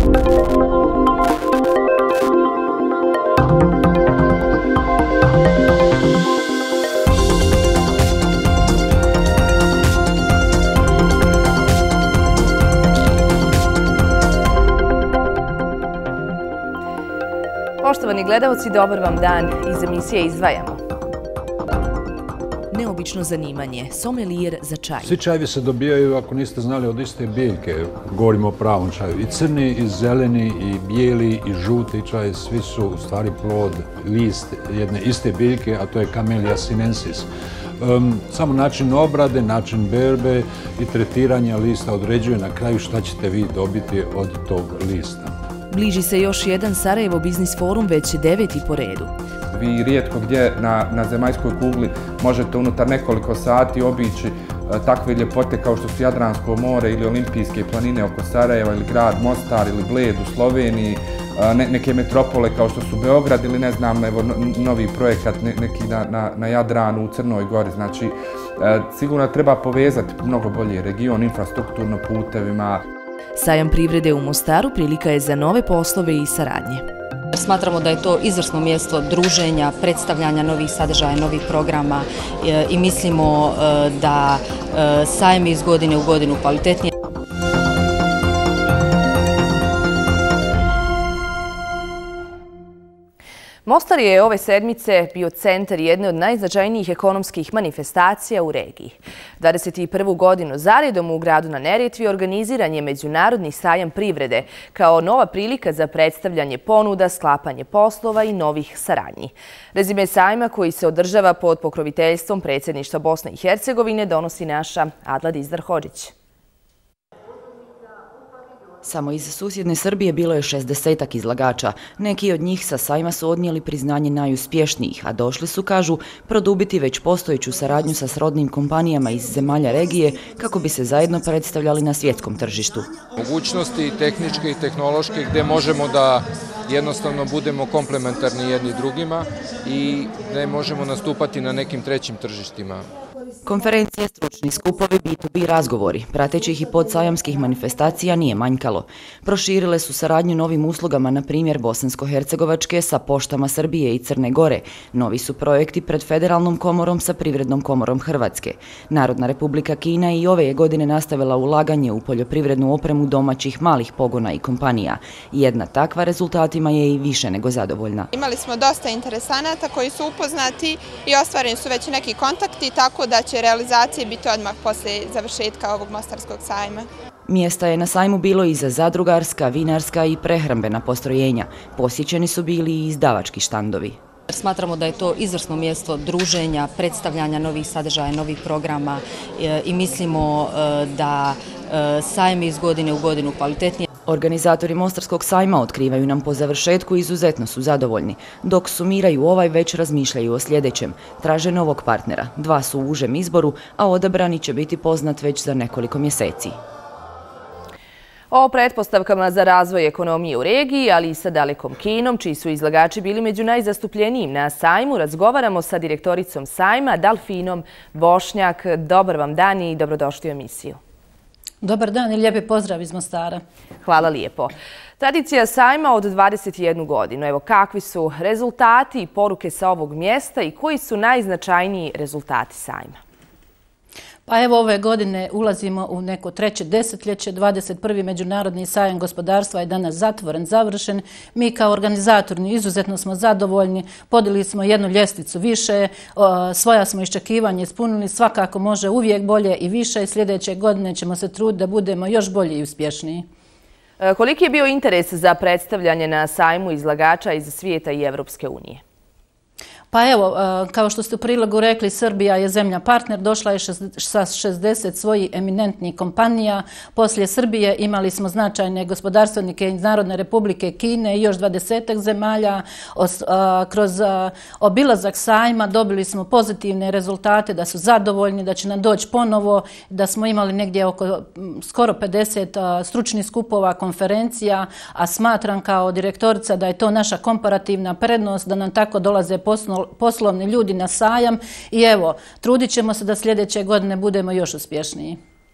Poštovani gledalci, dobar vam dan. Iz emisije Izdvajamo. Neobično zanimanje, somelijer za čaj. Svi čajevi se dobijaju, ako niste znali, od iste biljke. Govorimo o pravom čaju. I crni, i zeleni, i bijeli, i žuti čaj, svi su u stvari plod, list jedne iste biljke, a to je Camellia sinensis. Samo način obrade, način berbe i tretiranja lista određuje na kraju šta ćete vi dobiti od tog lista. Bliži se još jedan Sarajevo Biznis Forum, već 9. po redu. Vi rijetko gdje na zemaljskoj kugli možete unutar nekoliko sati obići takve ljepote kao što su Jadransko more ili Olimpijske planine oko Sarajeva ili grad Mostar ili Bled u Sloveniji, neke metropole kao što su Beograd ili ne znam, evo novi projekat neki na Jadranu u Crnoj Gori. Znači, sigurno treba povezati mnogo bolje region, infrastrukturno putevima. Sajam privrede u Mostaru prilika je za nove poslove i saradnje. Smatramo da je to izvrsno mjesto druženja, predstavljanja novih sadržaja, novih programa i mislimo da sajam iz godine u godinu kvalitetnije. Mostar je ove sedmice bio centar jedne od najznačajnijih ekonomskih manifestacija u regiji. 21. godinu zaredom u gradu na Neretvi organiziran je Međunarodni sajam privrede kao nova prilika za predstavljanje ponuda, sklapanje poslova i novih saradnji. Rezime sajma koji se održava pod pokroviteljstvom predsjedništva Bosne i Hercegovine donosi naša Adla Dizdar-Hodžić. Samo iz susjedne Srbije bilo je 60-ak izlagača. Neki od njih sa sajma su odnijeli priznanje najuspješnijih, a došli su, kažu, produbiti već postojeću saradnju sa srodnim kompanijama iz zemalja regije kako bi se zajedno predstavljali na svjetskom tržištu. Mogućnosti tehničke i tehnološke gdje možemo da jednostavno budemo komplementarni jedni drugima i da možemo nastupati na nekim trećim tržištima. Konferencije, stručni skupovi, B2B razgovori, pratećih i podsajamskih manifestacija nije manjkalo. Proširile su saradnju novim uslugama, na primjer Bosansko-Hercegovačke sa poštama Srbije i Crne Gore. Novi su projekti pred Federalnom komorom sa Privrednom komorom Hrvatske. Narodna Republika Kina i ove je godine nastavila ulaganje u poljoprivrednu opremu domaćih malih pogona i kompanija. Jedna takva rezultatima je i više nego zadovoljna. Imali smo dosta interesanata koji su upoznati i ostvareni su već neki kontakti, tako da će realizacije biti odmah poslije završetka ovog Mostarskog sajma. Mjesta je na sajmu bilo i za zadrugarska, vinarska i prehrambena postrojenja. Posjećeni su bili i izdavački štandovi. Smatramo da je to izvrsno mjesto druženja, predstavljanja novih sadržaja, novih programa i mislimo da sajam iz godine u godinu kvalitetnije. Organizatori Mostarskog sajma, otkrivaju nam po završetku, izuzetno su zadovoljni. Dok sumiraju ovaj, već razmišljaju o sljedećem. Traže novog partnera. 2 su u užem izboru, a odabrani će biti poznat već za nekoliko mjeseci. O pretpostavkama za razvoj ekonomije u regiji, ali i sa dalekom Kinom, čiji su izlagači bili među najzastupljenijim na sajmu, razgovaramo sa direktoricom sajma, Dalfinom Bošnjak. Dobar vam dan i dobrodošli u emisiju. Dobar dan i lijepi pozdrav iz Mostara. Hvala lijepo. Tradicija sajma od 21 godinu. Evo, kakvi su rezultati i poruke sa ovog mjesta i koji su najznačajniji rezultati sajma? Pa evo, ove godine ulazimo u neko treće desetljeće. 21. Međunarodni sajam gospodarstva je danas zatvoren, završen. Mi kao organizatori izuzetno smo zadovoljni. Podigli smo jednu ljestvicu više, svoja smo iščekivanja ispunili. Svakako može uvijek bolje i više i sljedeće godine ćemo se truditi da budemo još bolji i uspješniji. Koliki je bio interes za predstavljanje na sajmu izlagača iz svijeta i Evropske unije? Pa evo, kao što ste u prilogu rekli, Srbija je zemlja partner, došla je sa 60 svojih eminentnih kompanija. Poslije Srbije imali smo značajne gospodarstvenike iz Narodne Republike Kine i još 20 zemalja. Kroz obilazak sajma dobili smo pozitivne rezultate, da su zadovoljni, da će nam doći ponovo, da smo imali negdje oko skoro 50 stručnih skupova, konferencija, a smatram kao direktorica da je to naša komparativna prednost, da nam tako dolaze poslovni ljudi na sajam i evo, trudit ćemo se da sljedeće godine budemo još uspješniji.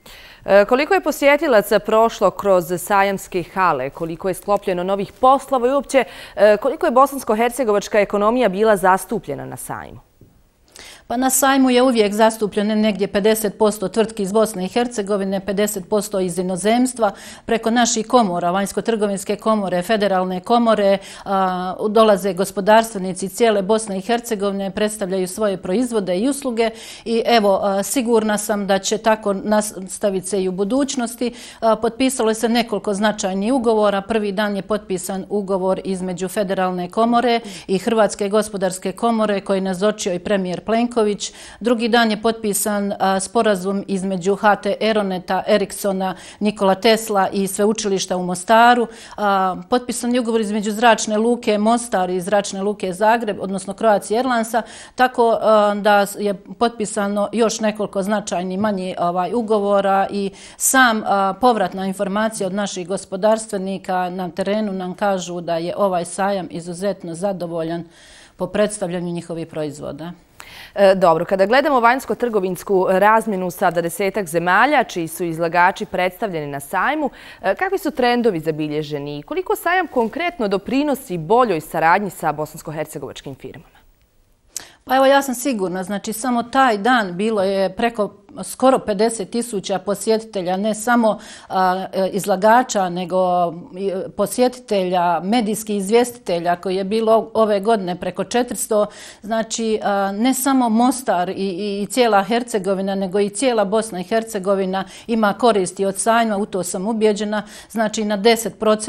Koliko je posjetilaca prošlo kroz sajamske hale, koliko je sklopljeno novih poslova i uopće koliko je bosansko-hercegovačka ekonomija bila zastupljena na sajmu? Pa na sajmu je uvijek zastupljeno negdje 50% tvrtki iz Bosne i Hercegovine, 50% iz inozemstva. Preko naših komora, vanjsko-trgovinske komore, federalne komore, dolaze gospodarstvenici cijele Bosne i Hercegovine, predstavljaju svoje proizvode i usluge i evo, sigurna sam da će tako nastaviti se i u budućnosti. Potpisalo se nekoliko značajnih ugovora. Prvi dan je potpisan ugovor između federalne komore i Hrvatske gospodarske komore koji je nazočio i premijer Plenković. Drugi dan je potpisan sporazum između HT Aeroneta, Ericssona, Nikola Tesla i sveučilišta u Mostaru. Potpisan je ugovor između Zračne luke Mostar i Zračne luke Zagreb, odnosno Croatia Airlinesa, tako da je potpisano još nekoliko značajnih manjih ugovora i sam povratna informacija od naših gospodarstvenika na terenu nam kažu da je ovaj sajam izuzetno zadovoljan po predstavljanju njihovih proizvoda. Dobro, kada gledamo vanjsko-trgovinsku razmjenu sa 20 zemalja, čiji su izlagači predstavljeni na sajmu, kakvi su trendovi zabilježeni i koliko sajam konkretno doprinosi boljoj saradnji sa bosansko-hercegovačkim firmama? Pa evo, ja sam sigurna, znači samo taj dan bilo je preko skoro 50.000 posjetitelja, ne samo izlagača, nego posjetitelja, medijskih izvjestitelja koji je bilo ove godine preko 400. Znači, ne samo Mostar i cijela Hercegovina, nego i cijela Bosna i Hercegovina ima koristi od sajma, u to sam ubjeđena. Znači, na 10%,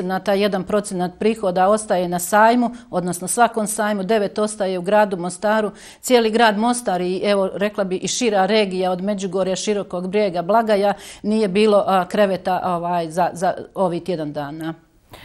1% prihoda ostaje na sajmu, odnosno svakom sajmu, 9 ostaje u gradu Mostaru. Cijeli grad Mostar i evo, rekla bi i šira regija od Međugorja, Širokog Brijega, Blagaja, nije bilo kreveta za ovih tjedan dana.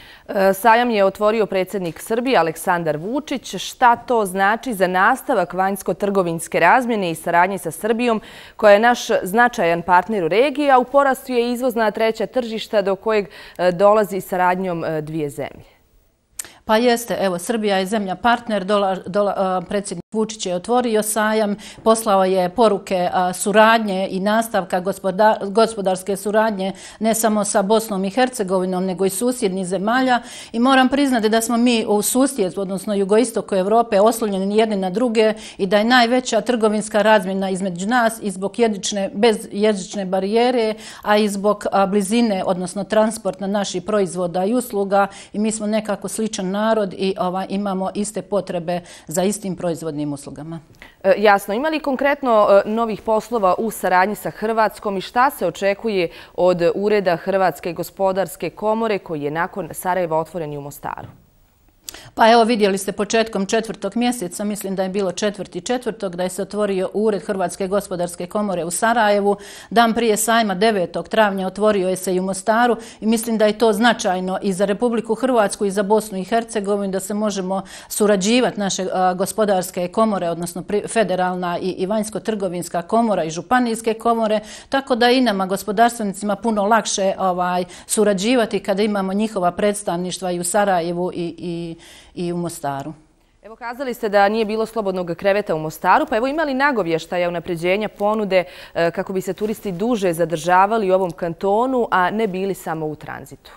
Sajam je otvorio predsjednik Srbije Aleksandar Vučić. Šta to znači za nastavak vanjsko-trgovinske razmjene i saradnje sa Srbijom, koja je naš značajan partner u regiji, a u porastu je izvoz na treća tržišta do kojeg dolazi saradnjom dvije zemlje? Pa jeste, evo, Srbija je zemlja partner, predsjednik Vučić je otvorio sajam, poslao je poruke suradnje i nastavka gospodarske suradnje ne samo sa Bosnom i Hercegovinom, nego i susjednih zemalja. I moram priznati da smo mi u susjedstvu, odnosno jugoistoku Evrope, oslonjeni jedni na druge i da je najveća trgovinska razmjena između nas i zbog bez jezične barijere, a i zbog blizine, odnosno transporta naših proizvoda i usluga. I mi smo nekako sličan narod i imamo iste potrebe za istim proizvodnim uslugama. Jasno. Ima li konkretno novih poslova u saradnji sa Hrvatskom i šta se očekuje od Ureda Hrvatske gospodarske komore koji je nakon Sarajeva otvoren i u Mostaru? Pa evo, vidjeli ste početkom 4. mjeseca, mislim da je bilo 4.4. da je se otvorio Ured Hrvatske gospodarske komore u Sarajevu. Dan prije sajma 9. travnja otvorio je se i u Mostaru i mislim da je to značajno i za Republiku Hrvatsku i za Bosnu i Hercegovinu, da se možemo surađivati naše gospodarske komore, odnosno federalna i vanjsko-trgovinska komora i županijske komore, tako da i nama gospodarstvenicima puno lakše surađivati kada imamo njihova predstavništva i u Sarajevu i u Mostaru. Evo, kazali ste da nije bilo slobodnog kreveta u Mostaru, pa evo, ima li nagovještaja unapređenja ponude kako bi se turisti duže zadržavali u ovom kantonu, a ne bili samo u tranzitu?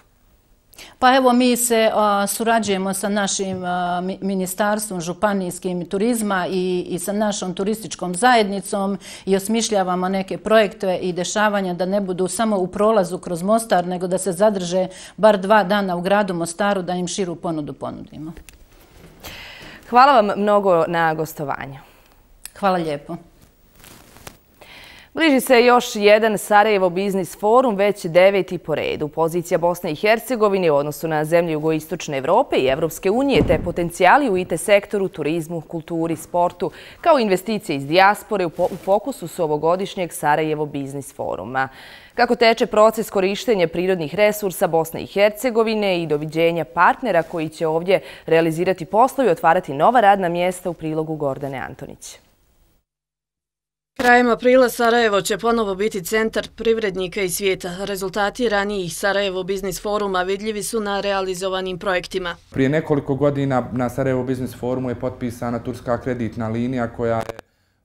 Pa evo, mi se surađujemo sa našim ministarstvom županijskim turizma i sa našom turističkom zajednicom i osmišljavamo neke projekte i dešavanja da ne budu samo u prolazu kroz Mostar, nego da se zadrže bar 2 dana u gradu Mostaru, da im širu ponudu ponudimo. Hvala vam mnogo na gostovanju. Hvala lijepo. Bliži se još jedan Sarajevo biznis forum, već 9. po redu. Pozicija Bosne i Hercegovine u odnosu na zemlje jugoistočne Evrope i Evropske unije, te potencijali u IT sektoru, turizmu, kulturi, sportu, kao investicije iz dijaspore u fokusu su ovogodišnjeg Sarajevo biznis foruma. Kako teče proces korištenja prirodnih resursa Bosne i Hercegovine i doviđenja partnera koji će ovdje realizirati poslovi i otvarati nova radna mjesta, u prilogu Gordane Antonić. Krajem aprila Sarajevo će ponovo biti centar privrednika i svijeta. Rezultati ranijih Sarajevo biznis foruma vidljivi su na realizovanim projektima. Prije nekoliko godina na Sarajevo biznis forumu je potpisana turska kreditna linija koja je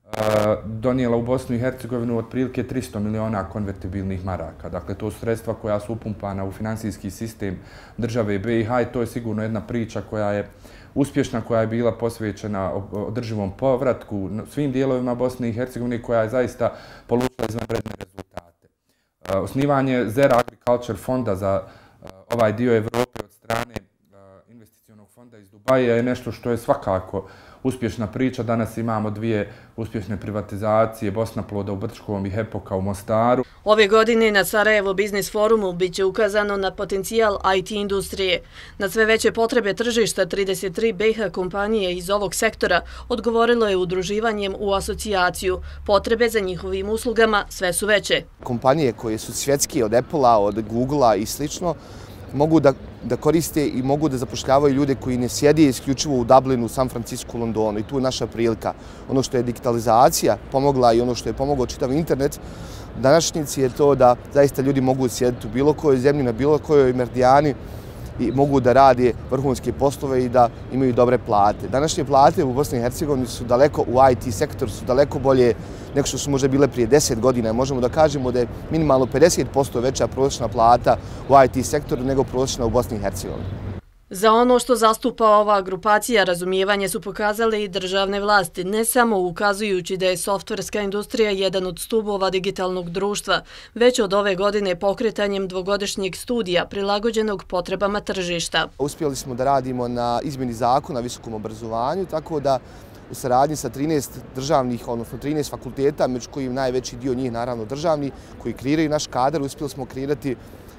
donijela u Bosnu i Hercegovinu otprilike 300 miliona konvertibilnih maraka. Dakle, to su sredstva koja su upumpana u finansijski sistem države BiH i to je sigurno jedna priča koja je uspješna, koja je bila posvećena održivom povratku svim dijelovima Bosne i Hercegovine, koja je zaista polučila izvanredne rezultate. Osnivanje Zera Agriculture fonda za ovaj dio Evrope od strane investicionog fonda iz Dubaja je nešto što je svakako uspješna priča. Danas imamo dvije uspješne privatizacije, Bosnaploda u Brčkom i Hepoka u Mostaru. Ove godine na Sarajevo Biznis forumu biće ukazano na potencijal IT industrije. Na sve veće potrebe tržišta 33 BiH kompanije iz ovog sektora odgovorilo je udruživanjem u asocijaciju. Potrebe za njihovim uslugama sve su veće. Kompanije koje su svjetske od Apple-a, od Google-a i slično, mogu da koriste i mogu da zapošljavaju ljude koji ne sjede isključivo u Dublinu, San Francisco, Londonu i tu je naša prilika. Ono što je digitalizacija pomogla i ono što je pomogao čitav internet, današnjici je to da zaista ljudi mogu sjediti u bilo kojoj zemlji, na bilo kojoj merdijani i mogu da rade vrhunske poslove i da imaju dobre plate. Današnje plate u Bosni i Hercegovini su daleko, u IT sektoru su daleko bolje nego što su možda bile prije 10 godina. Možemo da kažemo da je minimalno 50% veća prosječna plata u IT sektoru nego prosječna u Bosni i Hercegovini. Za ono što zastupa ova grupacija razumijevanje su pokazale i državne vlasti, ne samo ukazujući da je softverska industrija jedan od stubova digitalnog društva, već od ove godine pokretanjem dvogodišnjeg studija prilagođenog potrebama tržišta. Uspjeli smo da radimo na izmjeni zakona o visokom obrazovanju, tako da u saradnji sa 13 državnih, odnosno 13 fakulteta, među kojim najveći dio njih naravno državni, koji kreiraju naš kadar, uspjeli smo kreirati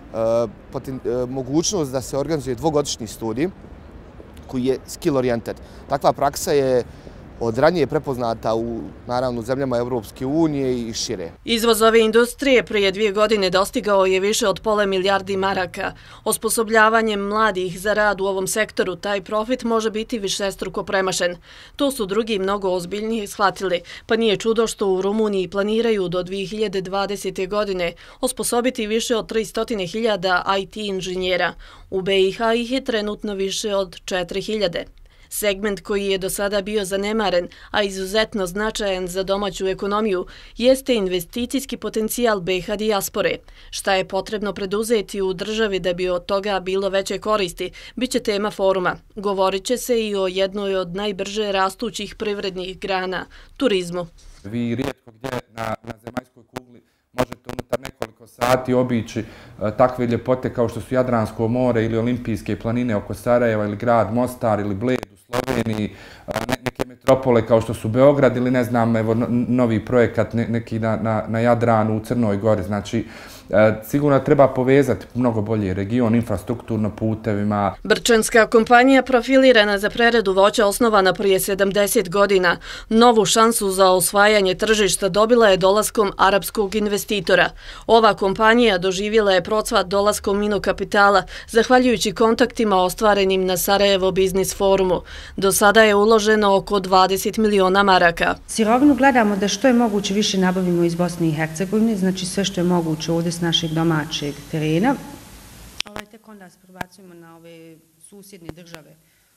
mogućnost da se organizuje dvogodišnji studij koji je skill oriented. Takva praksa je od ranije prepoznata u naravno zemljama Evropske unije i šire. Izvoz ove industrije prije 2 godine dostigao je više od pola milijardi maraka. Osposobljavanjem mladih za rad u ovom sektoru taj profit može biti višestruko premašen. To su drugi mnogo ozbiljnije shvatili, pa nije čudo što u Rumuniji planiraju do 2020. godine osposobiti više od 300.000 IT inženjera. U BiH ih je trenutno više od 4.000. Segment koji je do sada bio zanemaren, a izuzetno značajan za domaću ekonomiju, jeste investicijski potencijal BiH dijaspore. Šta je potrebno preduzeti u državi da bi od toga bilo veće koristi, bit će tema foruma. Govorit će se i o jednoj od najbrže rastućih privrednih grana, turizmu. Vi rijetko gdje na zemaljskoj kugli možete unutar nekoliko sati obići takve ljepote kao što su Jadransko more ili olimpijske planine oko Sarajeva ili grad Mostar ili Bled u Sloveniji, neke metropole kao što su Beograd ili ne znam, evo novi projekat neki na Jadranu u Crnoj Gori. Znači, sigurno treba povezati mnogo bolje region, infrastrukturno putevima. Brčanska kompanija profilirana za preradu voća osnovana prije 70 godina. Novu šansu za osvajanje tržišta dobila je dolaskom arapskog investitora. Ova kompanija doživjela je procvat dolaskom inokapitala, zahvaljujući kontaktima ostvarenim na Sarajevo Biznis forumu. Do sada je uloženo oko 20 miliona maraka. Sirovinu gledamo da što je moguće više nabavimo iz Bosne i Hercegovine, znači sve što je moguće ovdje s našeg domaćeg terena. Tek onda se prebacujemo na ove susjedne države.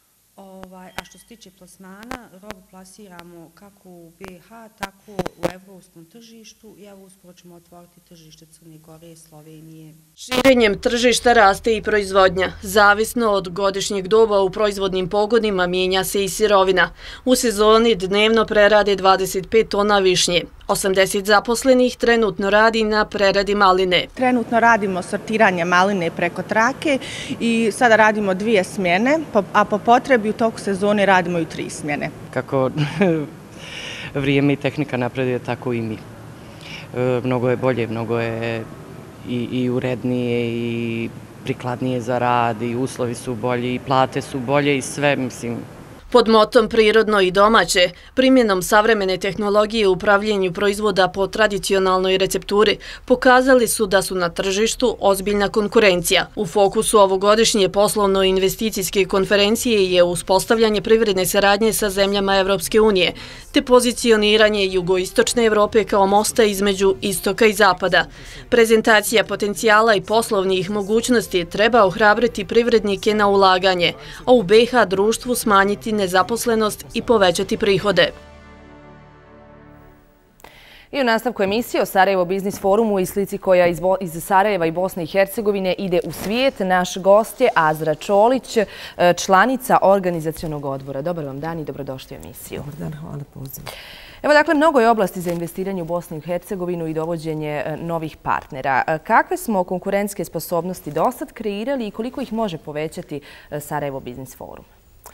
A što se tiče plasmana, robu plasiramo kako u BiH, tako u evropskom tržištu i evo uskoro ćemo otvoriti tržište Crne Gore, Slovenije. Širenjem tržišta raste i proizvodnja. Zavisno od godišnjeg doba u proizvodnim pogonima mijenja se i sirovina. U sezoni dnevno prerade 25 tona višnje. 80 zaposlenih trenutno radi na preradi maline. Trenutno radimo sortiranje maline preko trake i sada radimo 2 smjene, a po potrebi u toku sezone radimo i 3 smjene. Kako vrijeme i tehnika napreduje, tako i mi. Mnogo je bolje, mnogo je i urednije i prikladnije za rad i uslovi su bolji i plate su bolje i sve, mislim. Pod motom prirodno i domaće, primjenom savremene tehnologije u upravljanju proizvoda po tradicionalnoj recepturi, pokazali su da su na tržištu ozbiljna konkurencija. U fokusu ovogodišnje poslovno-investicijske konferencije je uspostavljanje privredne saradnje sa zemljama Evropske unije, te pozicioniranje jugoistočne Evrope kao mosta između istoka i zapada. Prezentacija potencijala i poslovnih mogućnosti treba ohrabriti privrednike na ulaganje, a u BiH društvu smanjiti nezaposlenost i povećati prihode. I u nastavku emisije o Sarajevo Biznis Forumu i slici koja iz Sarajeva i Bosne i Hercegovine ide u svijet, naš gost je Azra Čolić, članica organizacionog odbora. Dobar vam dan i dobrodošli u emisiju. Dobar dan, hvala na pozivu. Evo, dakle, mnogo je oblasti za investiranje u Bosnu i Hercegovinu i dovođenje novih partnera. Kakve smo konkurentske sposobnosti dosad kreirali i koliko ih može povećati Sarajevo Biznis Forum?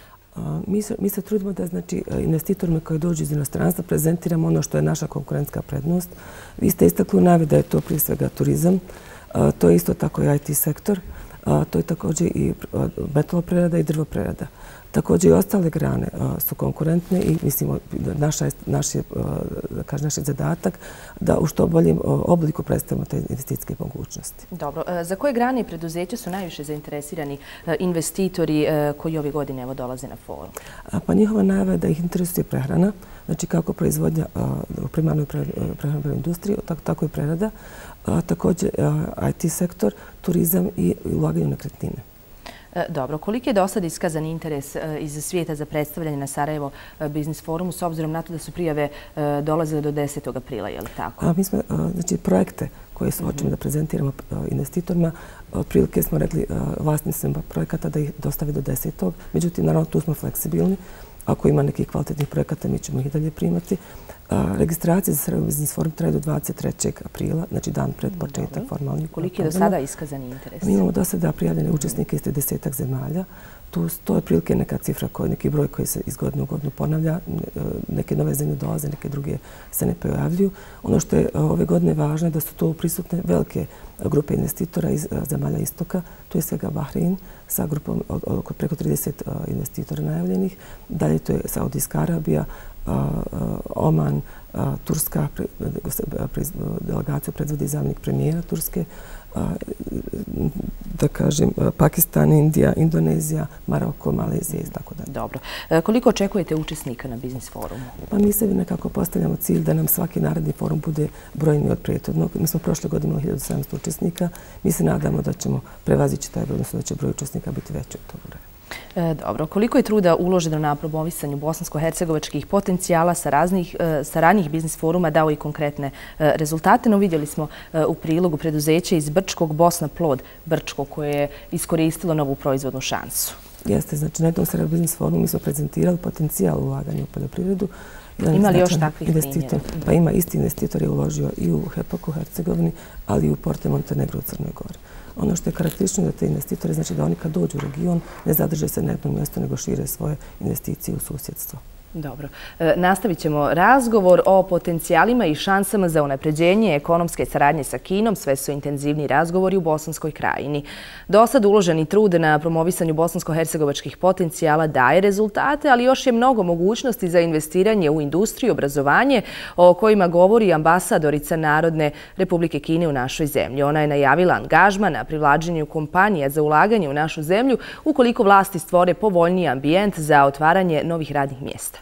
Mi se trudimo da investitorima koji dođu iz inostranstva prezentiramo ono što je naša konkurentska prednost. Vi ste istakli u najavi da je to prije svega turizam, to je isto tako i IT sektor, to je također i metaloprerada i drvoprerada. Također i ostale grane su konkurentne i mislimo naš je zadatak da u što boljem obliku predstavimo te investicijske mogućnosti. Dobro. Za koje grane i preduzeća su najviše zainteresirani investitori koji ove godine dolaze na forum? Pa njihova najava je da ih interesuje prehrana, znači kako proizvodnja u primarnoj prehrambenoj industriji, tako i prerada, također IT sektor, turizam i ulaganje u nekretnine. Dobro, koliki je do sad iskazan interes iz svijeta za predstavljanje na Sarajevo Biznis Forumu s obzirom na to da su prijave dolazile do 10. aprila, je li tako? Mi smo, projekte koje se hoćemo da prezentiramo investitorima, otprilike smo rekli vlasnicima projekata da ih dostave do 10. Međutim, naravno, tu smo fleksibilni. Ako ima nekih kvalitetnih projekata, mi ćemo ih dalje primati. Registracija za Sarajevo Biznis Forum traje do 23. aprila, znači dan pred početak formalnih. Koliki je do sada iskazani interes? Mi imamo do sada prijavljene učesnike iz 30 zemalja. To je prilike neka cifra, neki broj koji se iz godine u godinu ponavlja. Neke nove zemlje dolaze, neke druge se ne pojavljuju. Ono što je ove godine važno je da su to prisutne velike grupe investitora iz zemalja istoka. Tu je svega Bahrein sa grupom oko preko 30 investitora najavljenih. Dalje to je Saudijska Arabija, Oman, Turska, delegaciju predvodi zamjenik premijera Turske, da kažem, Pakistan, Indija, Indonezija, Maroko, Malezija i tako dalje. Dobro. Koliko očekujete učesnika na Biznis Forumu? Pa mi sebi nekako postavljamo cilj da nam svaki naredni forum bude brojniji od prethodnog. Mi smo prošle godine imali 1700 učesnika. Mi se nadamo da ćemo prevazići taj broj, odnosno da će broj učesnika biti veći od tog broja. Dobro. Koliko je truda uloženo na promovisanju bosansko-hercegovačkih potencijala sa ranijih biznis foruma dao i konkretne rezultate? No, vidjeli smo u prilogu preduzeća iz Brčkog, Bosna Plod Brčko, koje je iskoristilo novu proizvodnu šansu. Jeste, znači na jednom Sarajevo Biznis Forumu mi smo prezentirali potencijal ulaganja u poljoprivredu. Ima li još takvih primjera? Pa ima, isti investitor je uložio i u Hepak u Hercegovini, ali i u Porte Montenegro u Crnoj Gori. Ono što je karakteristično da te investitore, znači da oni kad dođu u region ne zadrže se na jednom mjestu, nego šire svoje investicije u susjedstvo. Dobro. Nastavit ćemo razgovor o potencijalima i šansama za unapređenje ekonomske saradnje sa Kinom. Sve su intenzivni razgovori u Bosanskoj krajini. Dosad uloženi trud na promovisanju bosansko-hercegovačkih potencijala daje rezultate, ali još je mnogo mogućnosti za investiranje u industriju i obrazovanje o kojima govori ambasadorica Narodne Republike Kine u našoj zemlji. Ona je najavila angažman na privlačenju kompanija za ulaganje u našu zemlju ukoliko vlasti stvore povoljniji ambijent za otvaranje novih radnih mjesta.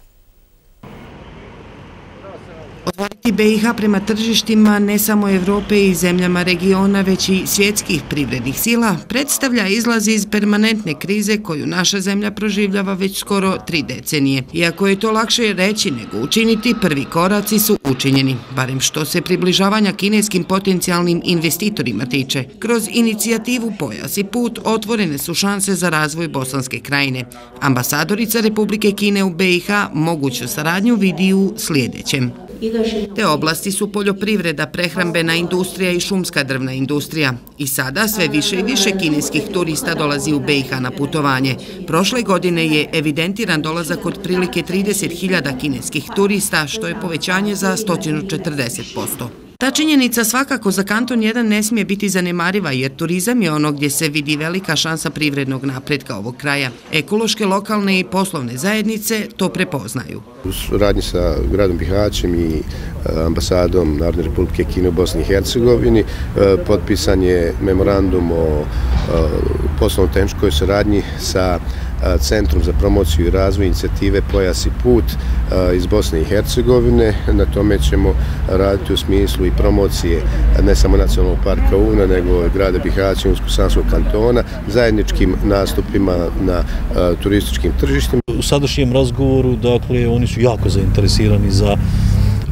Otvoriti BiH prema tržištima ne samo Evrope i zemljama regiona, već i svjetskih privrednih sila predstavlja izlaz iz permanentne krize koju naša zemlja proživljava već skoro 3 decenije. Iako je to lakše reći nego učiniti, prvi koraci su učinjeni, barem što se približavanja kineskim potencijalnim investitorima tiče. Kroz inicijativu Pojas i put otvorene su šanse za razvoj Bosanske krajine. Ambasadorica Republike Kine u BiH moguću saradnju vidi u sljedećem. Te oblasti su poljoprivreda, prehrambena industrija i šumska drvna industrija. I sada sve više i više kineskih turista dolazi u BiH na putovanje. Prošle godine je evidentiran dolazak od prilike 30.000 kineskih turista, što je povećanje za 140%. Ta činjenica svakako za Kanton 1 ne smije biti zanemariva jer turizam je ono gdje se vidi velika šansa privrednog napretka ovog kraja. Ekološke, lokalne i poslovne zajednice to prepoznaju. U suradnji sa gradom Bihaćem i ambasadom Narodne Republike Kine u Bosni i Hercegovini potpisan je memorandum o poslovno-tehničkoj saradnji sa Centrom za promociju i razvoj inicijative Pojas i put iz Bosne i Hercegovine. Na tome ćemo raditi u smislu i promocije ne samo nacionalnog parka Uvna, nego grada Bihaća i Unsko-Sanskog kantona, zajedničkim nastupima na turističkim tržištima. U sadašnjem razgovoru, dakle, oni su jako zainteresirani za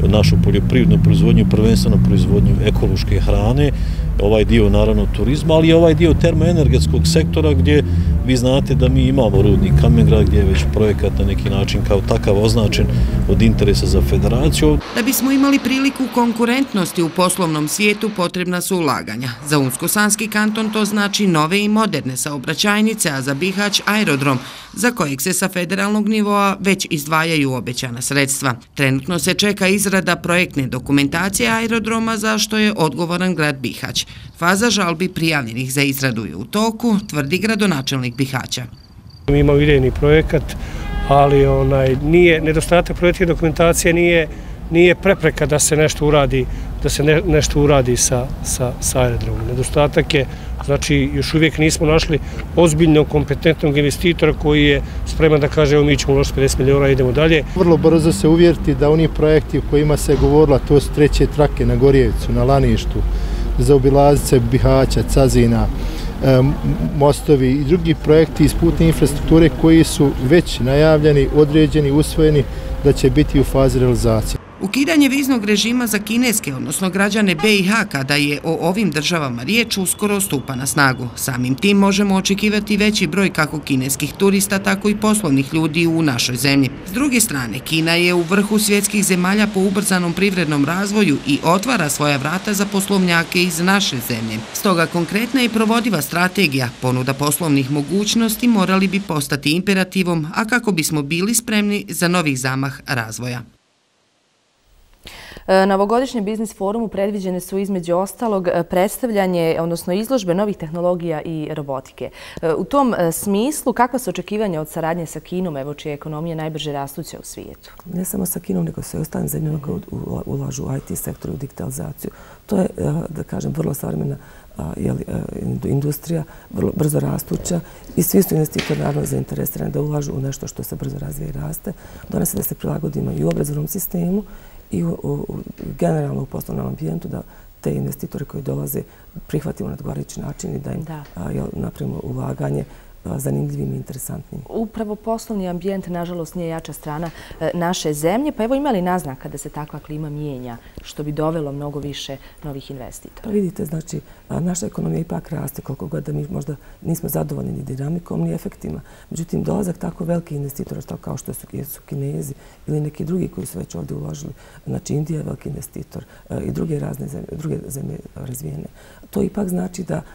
našu poljoprivrednu proizvodnju, prvenstveno proizvodnju ekološke hrane, ovaj dio naravno turizma, ali i ovaj dio termoenergetskog sektora gdje vi znate da mi imamo rudnik Kamengrad gdje je već projekat na neki način kao takav označen od interesa za federaciju. Da bismo imali priliku konkurentnosti u poslovnom svijetu potrebna su ulaganja. Za Unsko-Sanski kanton to znači nove i moderne saobraćajnice, a za Bihać aerodrom, za kojeg se sa federalnog nivoa već izdvajaju obećana sredstva. Trenutno se čeka izrada projektne dokumentacije aerodroma za što je odgovoran grad Bihać. Faza žalbi prijavljenih za izradu je u toku, tvrdi gradonačelnik Bihaća. Mi imamo idejni projekat, ali nedostatak projektne dokumentacije nije prepreka da se nešto uradi sa aerodromom. Nedostatak je, znači još uvijek nismo našli ozbiljnog, kompetentnog investitora koji je spreman da kaže evo mi ćemo uložiti 50 miliona, idemo dalje. Vrlo brzo se uvjeriti da oni projekti o kojima se govorila, to su 3. trake na Gorjevcu, na Laništu, za obilazice Bihaća, Cazina, mostovi i drugi projekti iz putne infrastrukture koji su već najavljeni, određeni, usvojeni da će biti u fazi realizacije. Ukidanje viznog režima za kineske, odnosno građane BiH, kada je o ovim državama riječ, uskoro stupa na snagu. Samim tim možemo očekivati veći broj kako kineskih turista, tako i poslovnih ljudi u našoj zemlji. S druge strane, Kina je u vrhu svjetskih zemalja po ubrzanom privrednom razvoju i otvara svoja vrata za poslovnjake iz naše zemlje. Stoga konkretna i provodiva strategija, ponuda poslovnih mogućnosti morali bi postati imperativom, a kako bismo bili spremni za novi zamah razvoja. Na ovogodišnjem biznis forumu predviđene su između ostalog predstavljanje, odnosno izložbe novih tehnologija i robotike. U tom smislu, kakva su očekivanja od saradnje sa Kinom, evo čija je ekonomija najbrže rastuća u svijetu? Ne samo sa Kinom, nego sve ostalim zemljama koje ulažu u IT sektoru, u digitalizaciju. To je, da kažem, vrlo savremena industrija, vrlo brzo rastuća i svi su investitori naravno zainteresirani da ulažu u nešto što se brzo razvije i raste. Donese da se prilagodimo i u obrazovnom sistemu i generalno u poslovnom ambijentu da te investitore koji dolaze prihvatimo na odgovarajući način i da im napravimo ulaganje zanimljivim i interesantnim. Upravo poslovni ambijent, nažalost, nije jača strana naše zemlje, pa evo ima li naznaka da se takva klima mijenja, što bi dovelo mnogo više novih investitora? Pa vidite, znači, naša ekonomija ipak raste koliko god da mi možda nismo zadovoljni ni dinamikom, ni efektima. Međutim, dolazak tako velikih investitora kao što su Kinezi ili neki drugi koji su već ovdje uložili, znači Indija je veliki investitor i druge zemlje razvijene. To ipak znači da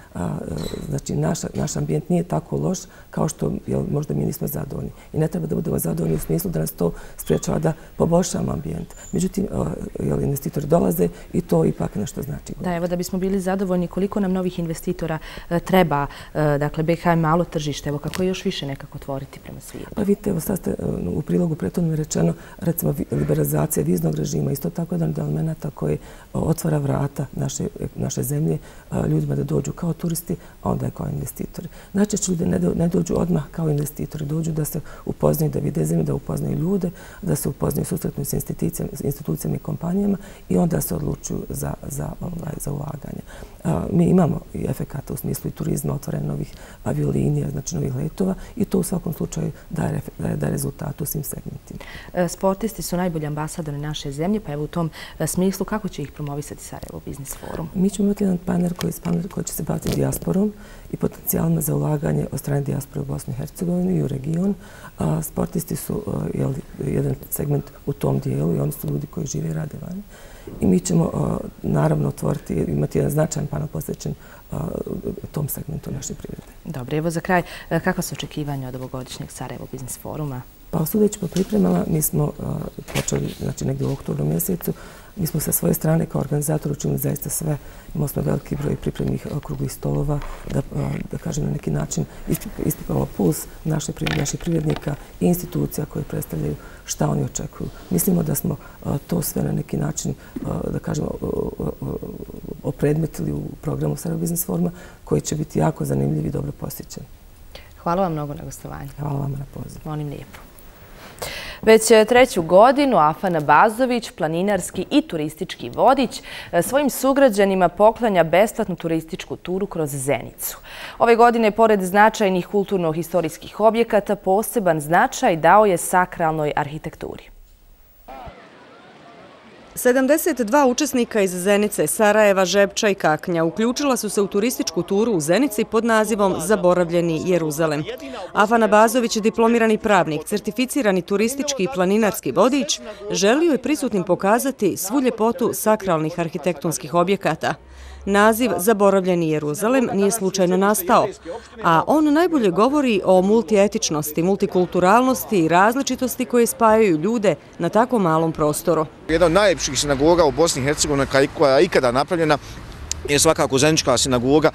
naš ambijent nije tako loš kao što možda mi nismo zadovoljni. I ne treba da budemo zadovoljni u smislu da nas to spriječava da poboljšamo ambijent. Međutim, investitori dolaze i to ipak nešto znači. Da, evo da bismo bili zadovoljni koliko nam novih investitora treba, dakle BiH je malo tržište, evo kako još više nekako otvoriti prema svijetu. Pa vidite, evo sad ste u prilogu prethodno rečeno, recimo liberalizacija viznog režima, isto tako jedan od elementa koji otvara vrata naše zemlje ljudima da dođu kao turisti, a onda je kao investitori. Najčešće ljudi ne dođu odmah kao investitori, dođu da se upoznaju, da vide zemlju, da upoznaju ljude, da se upoznaju, susretnu s institucijama i kompanijama i onda se odlučuju za ulaganje. Mi imamo i efekata u smislu i turizma, otvaranja novih aviolinija, znači novih letova i to u svakom slučaju daje rezultat u svim segmentima. Sportisti su najbolji ambasadori naše zemlje, pa evo u tom smislu kako će ih promovisati Sarajevo Biznis Forum? Mi ćemo imati jedan panel koji će se baviti dijasporom i potencijalima za ulaganje od strane dijaspore u Bosnu i Hercegovini i u region. Sportisti su jedan segment u tom dijelu i oni su ljudi koji žive i rade vani. I mi ćemo naravno imati jedan značajan panel posvećen tom segmentu naše privrede. Dobro, evo za kraj, kakva su očekivanja od ovogodišnjeg Sarajevo Biznis Foruma? Pa sudeći po pripremama, mi smo počeli negdje u oktobru mjesecu. Mi smo sa svoje strane kao organizator učinili zaista sve. Imali smo veliki broj pripremnih okruglih stolova, da kažem na neki način ispipamo puls naših privrednika i institucija koje predstavljaju šta oni očekuju. Mislimo da smo to sve na neki način, da kažemo, opredmetili u programu Sarajevo Biznis Foruma koji će biti jako zanimljiv i dobro posjećen. Hvala vam mnogo na gostovanju. Hvala vam na pozivu. Molim lijepo. Već treću godinu Afana Bazović, planinarski i turistički vodič, svojim sugrađanima poklanja besplatnu turističku turu kroz Zenicu. Ove godine, pored značajnih kulturno-historijskih objekata, poseban značaj dao je sakralnoj arhitekturi. 72 učesnika iz Zenice, Sarajeva, Žepča i Kaknja uključila su se u turističku turu u Zenici pod nazivom Zaboravljeni Jeruzalem. Afan Abazović, diplomirani pravnik, certificirani turistički i planinarski vodič, želio je prisutnim pokazati svu ljepotu sakralnih arhitektonskih objekata. Naziv Zaboravljeni Jeruzalem nije slučajno nastao, a on najbolje govori o multietičnosti, multikulturalnosti i različitosti koje spajaju ljude na tako malom prostoru. Jedna od najljepših sinagoga u Bosni i Hercegovini koja je ikada napravljena je svakako Zenička sinagoga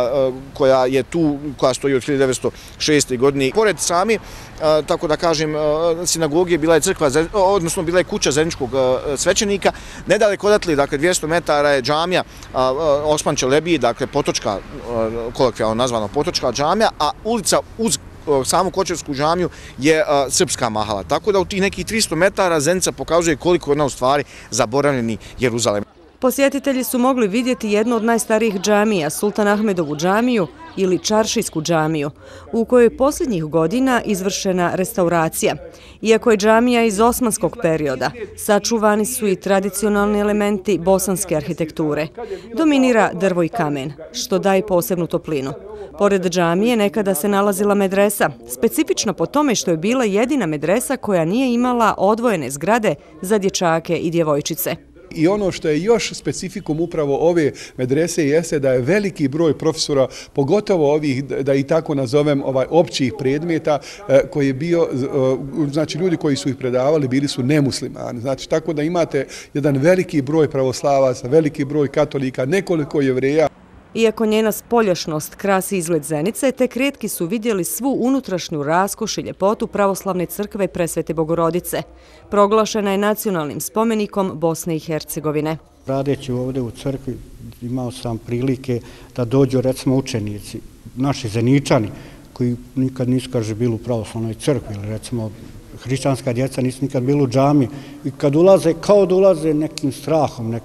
koja je tu, koja stoji od 1906. godine. Pored sami, tako da kažem, sinagoge bila je crkva, odnosno bila je kuća zeničkog svećenika. Nedaleko odatle, dakle 200 metara je džamija Osman Čelebiji, dakle potočka, kolokvijalno nazvana potočka džamija, a ulica uz samu Kočevsku džamiju je srpska mahala. Tako da u tih nekih 300 metara Zenica pokazuje koliko je ona u stvari zaboravljeni Jeruzalem. Posjetitelji su mogli vidjeti jednu od najstarijih džamija, Sultan Ahmedovu džamiju ili Čaršijsku džamiju, u kojoj je posljednjih godina izvršena restauracija. Iako je džamija iz osmanskog perioda, sačuvani su i tradicionalni elementi bosanske arhitekture. Dominira drvo i kamen, što daje posebnu toplinu. Pored džamije nekada se nalazila medresa, specifična po tome što je bila jedina medresa koja nije imala odvojene zgrade za dječake i djevojčice. I ono što je još specifikum upravo ove medrese jeste da je veliki broj profesora, pogotovo ovih, da i tako nazovem, općih predmeta, koji je bio, znači ljudi koji su ih predavali bili su nemuslimani. Znači tako da imate jedan veliki broj pravoslavaca, veliki broj katolika, nekoliko Jevreja. Iako njena spoljašnost krasi izgled Zenice, tek rijetki su vidjeli svu unutrašnju raskoš i ljepotu pravoslavne crkve Presvete Bogorodice. Proglašena je nacionalnim spomenikom Bosne i Hercegovine. Radeći ovdje u crkvi imao sam prilike da dođu recimo učenici, naši Zeničani, koji nikad nisu, kaže, bili u pravoslavnoj crkvi, ili recimo hrišćanska djeca nisu nikad bili u džami. I kad ulaze, kao da ulaze nekim strahom,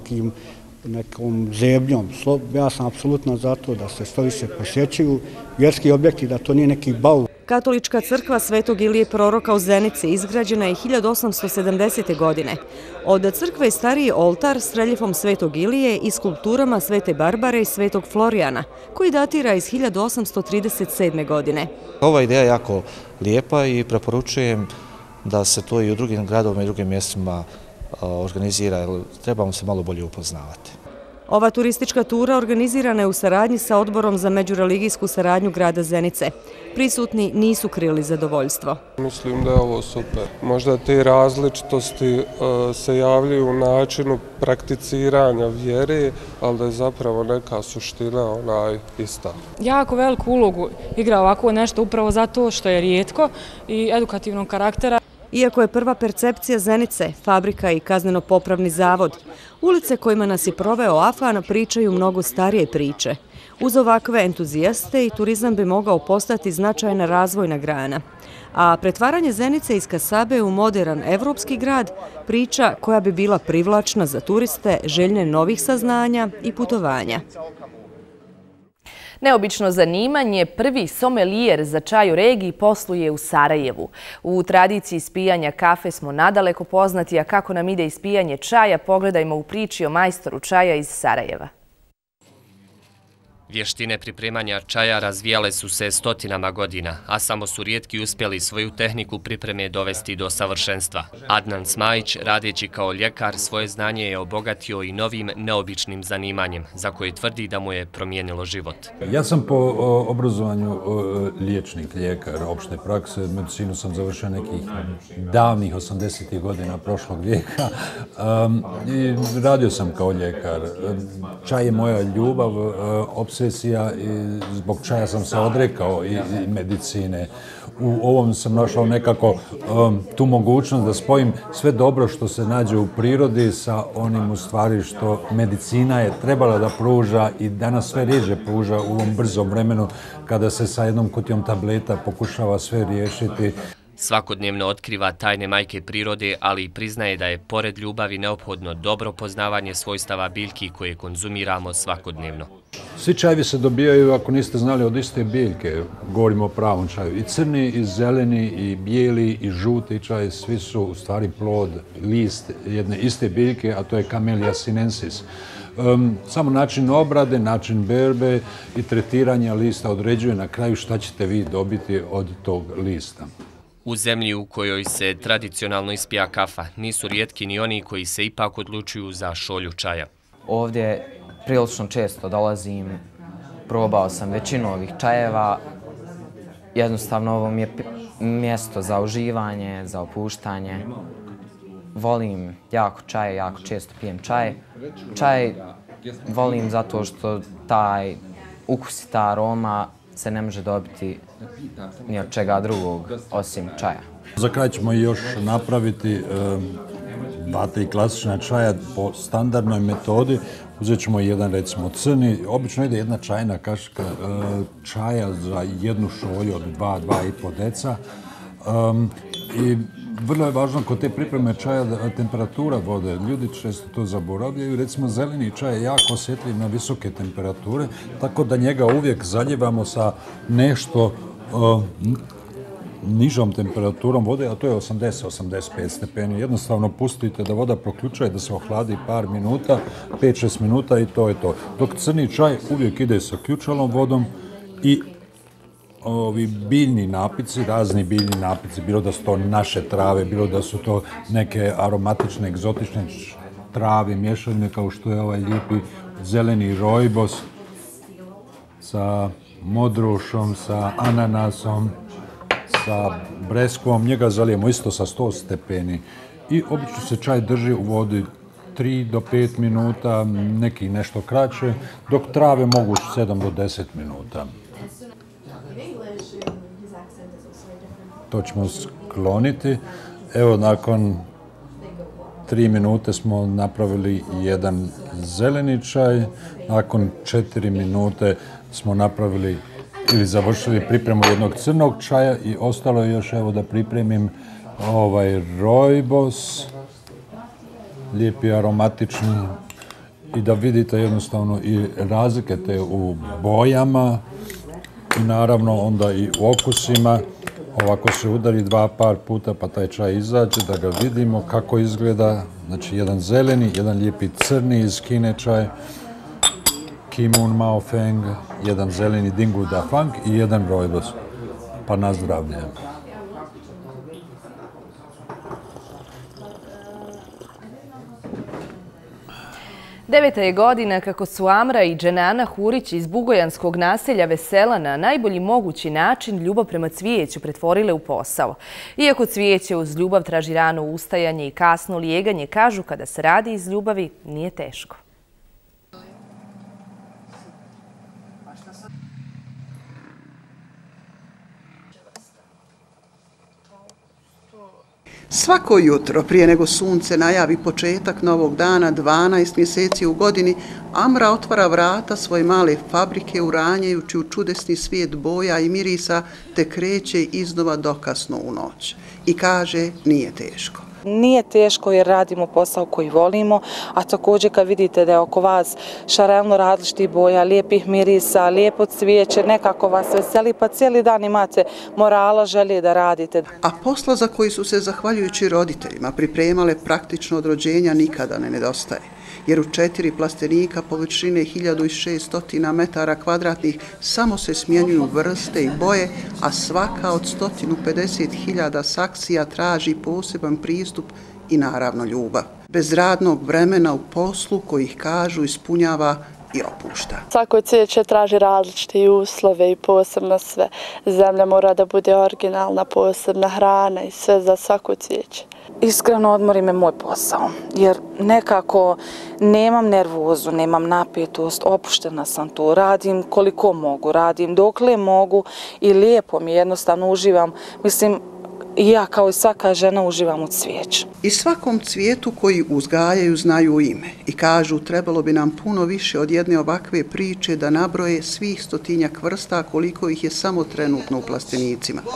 nekom zebnjom. Ja sam apsolutno za to da se što više posjećuju vjerski objekti, da to nije neki bauk. Katolička crkva Svetog Ilije Proroka u Zenici izgrađena je 1870. godine. Od crkve je stariji oltar s reljefom Svetog Ilije i skulpturama Svete Barbare i Svetog Florijana, koji datira iz 1837. godine. Ova ideja je jako lijepa i preporučujem da se to i u drugim gradovima i drugim mjestima organizira, jer trebamo se malo bolje upoznavati. Ova turistička tura organizirana je u saradnji sa Odborom za međureligijsku saradnju grada Zenice. Prisutni nisu krili zadovoljstvo. Mislim da je ovo super. Možda te različitosti se javljaju u načinu prakticiranja vjere, ali da je zapravo neka suština ista. Jako veliku ulogu igra ovako nešto upravo zato što je rijetko i edukativnog karaktera. Iako je prva percepcija Zenice, fabrika i kazneno-popravni zavod, ulice kojima nas je proveo Afan pričaju mnogo starije priče. Uz ovakve entuzijaste i turizam bi mogao postati značajna razvojna grana. A pretvaranje Zenice iz kasabe u modern evropski grad, priča koja bi bila privlačna za turiste željne novih saznanja i putovanja. Neobično zanimanje, prvi somelijer za čaj u regiji posluje u Sarajevu. U tradiciji ispijanja kafe smo nadaleko poznati, a kako nam ide ispijanje čaja, pogledajmo u priči o majstoru čaja iz Sarajeva. Vještine pripremanja čaja razvijale su se stotinama godina, a samo su rijetki uspjeli svoju tehniku pripreme dovesti do savršenstva. Adnan Smajić, radeći kao ljekar, svoje znanje je obogatio i novim neobičnim zanimanjem, za koje tvrdi da mu je promijenilo život. Ja sam po obrazovanju liječnik, ljekar opšte prakse. Medicinu sam završio nekih davnih 80. godina prošlog vijeka i radio sam kao ljekar. Čaj je moja ljubav, obsesija i zbog čaja sam se odrekao i medicine. U ovom sam našao nekako tu mogućnost da spojim sve dobro što se nađe u prirodi sa onim u stvari što medicina je trebala da pruža i danas sve rijeđe pruža u ovom brzom vremenu kada se sa jednom kutijom tableta pokušava sve riješiti. Svakodnevno otkriva tajne majke prirode, ali i priznaje da je pored ljubavi neophodno dobro poznavanje svojstava biljki koje konzumiramo svakodnevno. Svi čajevi se dobijaju, ako niste znali, od iste biljke. Govorimo o pravom čaju. I crni, i zeleni, i bijeli, i žuti čaj, svi su u stvari plod, list jedne iste biljke, a to je Camellia sinensis. Samo način obrade, način berbe i tretiranja lista određuje na kraju šta ćete vi dobiti od tog lista. U zemlji u kojoj se tradicionalno ispija kafa, nisu rijetki ni oni koji se ipak odlučuju za šolju čaja. Ovdje prilično često dolazim, probao sam većinu ovih čajeva. Jednostavno ovo mi je mjesto za uživanje, za opuštanje. Volim jako čaj, jako često pijem čaj. Čaj volim zato što taj ukus i ta aroma se ne može dobiti ni od čega drugog osim čaja. Za kraj ćemo još napraviti 2-3 klasična čaja po standardnoj metodi. Uzet ćemo jedan, recimo, crni. Obično ide jedna čajna kašika čaja za jednu šolju od 2-2,5 deca. I vrlo je važno kod te pripreme čaja temperatura vode. Ljudi često to zaboravljaju. Recimo, zeleni čaj je jako osjetljiv na visoke temperature, tako da njega uvijek zaljevamo sa nešto nižom temperaturom vode, a to je 80-85 stepeni. Jednostavno pustite da voda proključuje, da se ohladi par minuta, 5-6 minuta i to je to. Dok crni čaj uvijek ide sa ključalom vodom i ovi biljni napici, razni biljni napici, bilo da su to naše trave, bilo da su to neke aromatične, egzotične trave, mješavine, kao što je ovaj lijepi zeleni rojbos sa modrušom, sa ananasom, sa breskvom. Njega zalijemo isto sa 100 stepeni. I obično se čaj drži u vodi 3 do 5 minuta, neki nešto kraće, dok trave mogu 7 do 10 minuta. To ćemo skloniti. Evo, nakon 3 minute smo napravili jedan zeleni čaj. Nakon 4 minute smo napravili ili završili pripremu jednog crnog čaja i ostalo je još, evo, da pripremim ovaj rojbos, lijepi, aromatični, i da vidite jednostavno i razlike te u bojama i naravno onda i u okusima. Ovako se udari 2 par puta pa taj čaj izađe, da ga vidimo kako izgleda. Znači, jedan zeleni, jedan lijepi crni iz Kine čaj, Kimun Mao Feng, jedan zeleni Dingu Da Fang i jedan rojbos. Pa na zdravlje. Deveta je godina kako su Amra i Dženana Hurić iz bugojanskog naselja Vesela na najbolji mogući način ljubav prema cvijeću pretvorile u posao. Iako cvijeće uz ljubav traži rano ustajanje i kasno lijeganje, kažu kada se radi iz ljubavi nije teško. Svako jutro, prije nego sunce najavi početak novog dana, 12 mjeseci u godini, Amra otvara vrata svoje male fabrike uranjajući u čudesni svijet boja i mirisa, te kreće iznova dokasno u noć. I kaže, nije teško. Nije teško jer radimo posao koji volimo, a također kad vidite da je oko vas šareno različitih boja, lijepih mirisa, lijepo cvijeće, nekako vas veseli, pa cijeli dan imate morala, želje da radite. A posla za koji su se, zahvaljujući roditeljima, pripremale praktično od rođenja nikada ne nedostaje. Jer u 4 plastenika površine 1600 metara kvadratnih samo se smjenjuju vrste i boje, a svaka od 150.000 saksija traži poseban pristup i naravno ljubav. Bez radnog vremena u poslu koji ih kažu ispunjava i opušta. Svako cvijeće traži različite uslove i posebno sve. Zemlja mora da bude originalna, posebna hrana i sve za svako cvijeće. Iskreno, odmori me moj posao, jer nekako nemam nervozu, nemam napetost, opuštena sam tu, radim koliko mogu, radim dokle mogu i lijepo mi, jednostavno uživam. Mislim, ja kao i svaka žena uživam u cvijeću. I svakom cvijetu koji uzgajaju znaju ime i kažu trebalo bi nam puno više od jedne ovakve priče da nabroje svih 100-tinjak vrsta koliko ih je samo trenutno u plastenicima.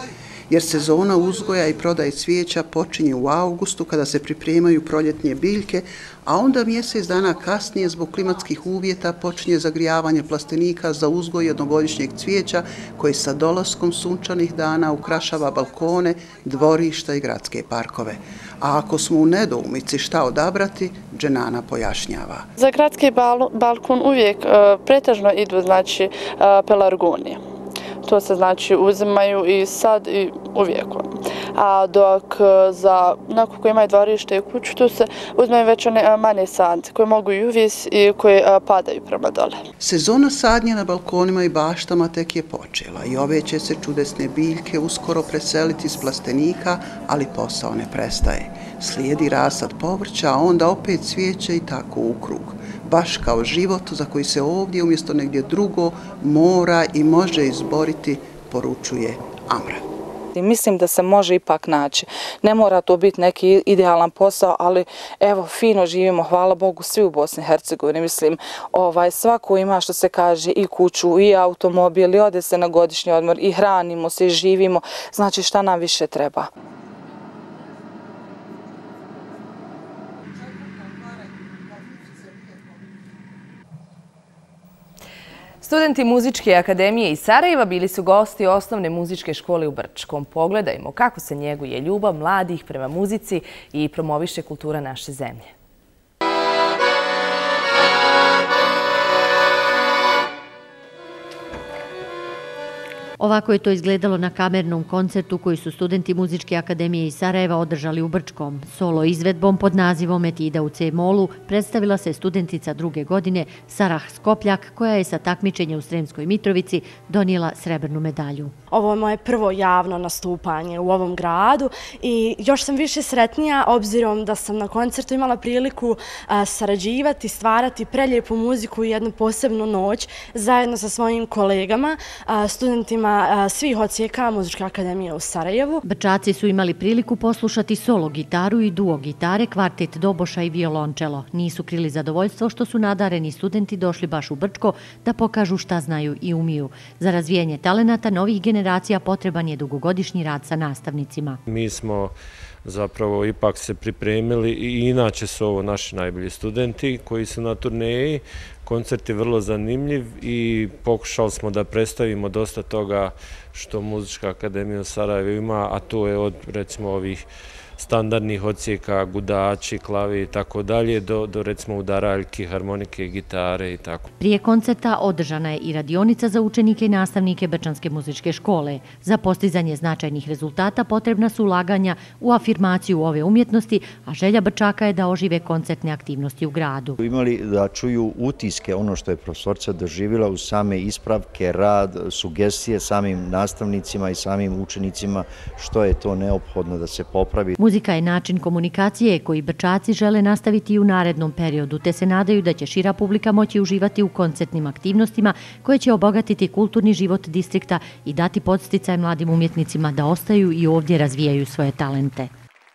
jer sezona uzgoja i prodaje cvijeća počinje u augustu kada se pripremaju proljetnje biljke, a onda mjesec dana kasnije zbog klimatskih uvjeta počinje zagrijavanje plastenika za uzgoj jednogodišnjeg cvijeća koji sa dolaskom sunčanih dana ukrašava balkone, dvorišta i gradske parkove. A ako smo u nedoumici šta odabrati, Dženana pojašnjava. Za gradski balkon uvijek pretežno idu pelargonije. To se uzimaju i sad i uvijek. A dok za neko koji imaju dvorište i kuću, tu se uzmaju već one manje sadnice koje mogu i uvis i koje padaju prema dole. Sezona sadnje na balkonima i baštama tek je počela i ove će se čudesne biljke uskoro preseliti iz plastenika, ali posao ne prestaje. Slijedi rasad povrća, a onda opet cvijeće i tako u krug. Baš kao život za koji se ovdje umjesto negdje drugo mora i može izboriti, poručuje Amra. Mislim da se može ipak naći. Ne mora to biti neki idealan posao, ali evo, fino živimo, hvala Bogu, svi u Bosni i Hercegovini. Mislim, svako ima, što se kaže, i kuću, i automobil, i ode se na godišnji odmor, i hranimo se, i živimo. Znači, šta nam više treba? Studenti Muzičke akademije iz Sarajeva bili su gosti osnovne muzičke škole u Brčkom. Pogledajmo kako se njeguje ljubav mladih prema muzici i promoviše kultura naše zemlje. Ovako je to izgledalo na kamernom koncertu koji su studenti Muzičke akademije iz Sarajeva održali u Brčkom. Solo izvedbom pod nazivom Etida u C-molu predstavila se studentica druge godine Sarah Skopljak, koja je sa takmičenja u Sremskoj Mitrovici donijela srebrnu medalju. Ovo je moje prvo javno nastupanje u ovom gradu i još sam više sretnija obzirom da sam na koncertu imala priliku sarađivati, stvarati prelijepu muziku i jednu posebnu noć zajedno sa svojim kolegama, studentima svih odsjeka Muzičke akademije u Sarajevu. Brčaci su imali priliku poslušati solo gitaru i duo gitare, kvartet doboša i violončelo. Nisu krili zadovoljstvo što su nadareni studenti došli baš u Brčko da pokažu šta znaju i umiju. Za razvijanje talenata novih generacija potreban je dugogodišnji rad sa nastavnicima. Mi smo zapravo ipak se pripremili i inače su ovo naši najbolji studenti koji su na turneji. Koncert je vrlo zanimljiv i pokušali smo da predstavimo dosta toga što Muzička akademija u Sarajevu ima, a to je od recimo ovih standardnih odsjeka, gudači, klavi i tako dalje, do recimo udaraljki, harmonike, gitare i tako. Prije koncerta održana je i radionica za učenike i nastavnike Brčanske muzičke škole. Za postizanje značajnih rezultata potrebna su ulaganja u afirmaciju ove umjetnosti, a želja Brčaka je da ožive koncertne aktivnosti u gradu. Imali da čuju utiske, ono što je profesorca doživjela uz same ispravke, rad, sugestije samim nastavnicima i samim učenicima, što je to neophodno da se popravi. Muzika je način komunikacije koji Brčaci žele nastaviti i u narednom periodu, te se nadaju da će šira publika moći uživati u koncertnim aktivnostima koje će obogatiti kulturni život distrikta i dati podsticaj mladim umjetnicima da ostaju i ovdje razvijaju svoje talente.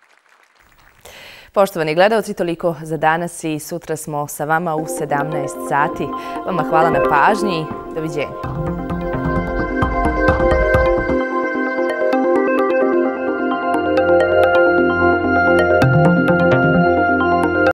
Poštovani gledalci, toliko za danas i sutra smo sa vama u 17 sati. Vama hvala na pažnji. Doviđenja.